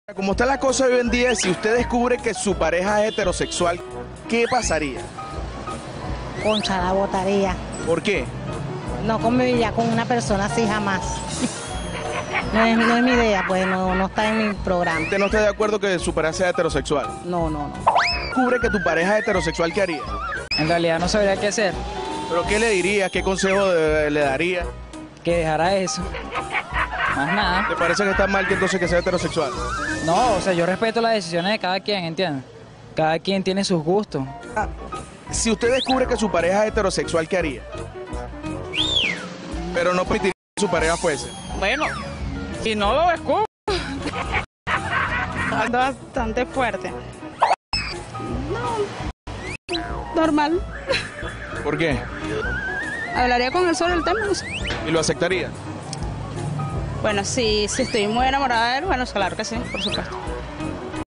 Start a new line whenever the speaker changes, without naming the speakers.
Como está la cosa hoy en día, si usted descubre que su pareja es heterosexual, ¿qué pasaría?
Concha, la botaría.
¿Por qué?
No conviviría con una persona así jamás. No es mi idea, pues no está en mi programa.
¿Usted no está de acuerdo que su pareja sea heterosexual?
No.
¿Descubre que tu pareja es heterosexual, qué haría?
En realidad no sabría qué hacer,
¿Pero qué le diría? ¿Qué consejo le daría?
que dejara eso. Más nada.
¿Le parece que está mal que entonces que sea heterosexual?
No, o sea, yo respeto las decisiones de cada quien, ¿entiendes? Cada quien tiene sus gustos.
Si usted descubre que su pareja es heterosexual, ¿qué haría? Pero no permitiría que su pareja fuese.
Bueno, si no lo descubro.
Ando bastante fuerte. No, normal.
¿Por qué?
Hablaría con él sobre el tema. No sé.
¿Y lo aceptaría?
Bueno, si estoy muy enamorada de él, bueno, claro que sí, por supuesto.